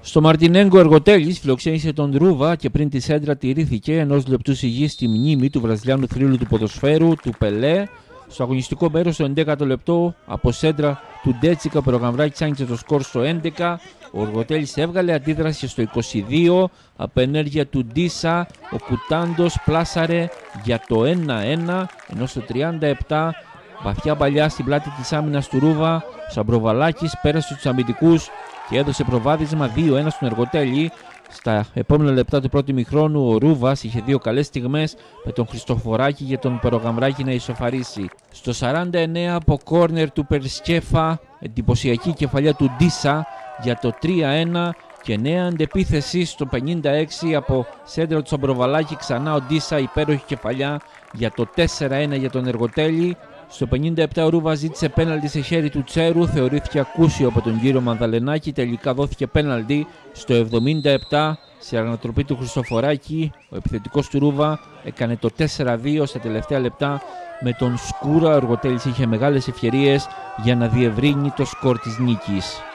Στο Μαρτινέγκο, ο Εργοτέλης φιλοξένησε τον Ρούβα και πριν τη σέντρα τηρήθηκε ενός λεπτού σιγής στη μνήμη του Βραζιλιάνου θρύλου του ποδοσφαίρου, του Πελέ. Στο αγωνιστικό μέρος, στο 11ο λεπτό, από σέντρα του Ντέτσικα, ο Περογαμβράκης άνοιξε το σκορ στο 11. Ο Εργοτέλης έβγαλε αντίδραση στο 22. Από ενέργεια του Ντίσα, ο Κουτάντος πλάσαρε για το 1-1, ενώ στο 37 βαθιά παλιά στην πλάτη της άμυνας του Ρούβα, ο Σαμπροβαλάκης πέρασε τους αμυντικούς και έδωσε προβάδισμα 2-1 στον Εργοτέλη. Στα επόμενα λεπτά του πρώτου ημιχρόνου ο Ρούβας είχε δύο καλές στιγμές με τον Χριστοφοράκη και τον Περογαμβράκη να ισοφαρίσει. Στο 49 από κόρνερ του Περσκέφα, εντυπωσιακή κεφαλιά του Ντίσα για το 3-1 και νέα αντεπίθεση στο 56 από σέντρα του Σαμπροβαλάκη, ξανά ο Ντίσα, υπέροχη κεφαλιά για το 4-1 για τον Εργοτέλη. Στο 57 ο Ρούβας ζήτησε πέναλτι σε χέρι του Τσέρου, θεωρήθηκε ακούσιο από τον κύριο Μανδαλενάκη, τελικά δόθηκε πέναλτι. Στο 77 σε ανατροπή του Χριστοφοράκη, ο επιθετικός του Ρούβα έκανε το 4-2 στα τελευταία λεπτά με τον Σκούρα. Ο Εργοτέλης είχε μεγάλες ευκαιρίες για να διευρύνει το σκορ της νίκης.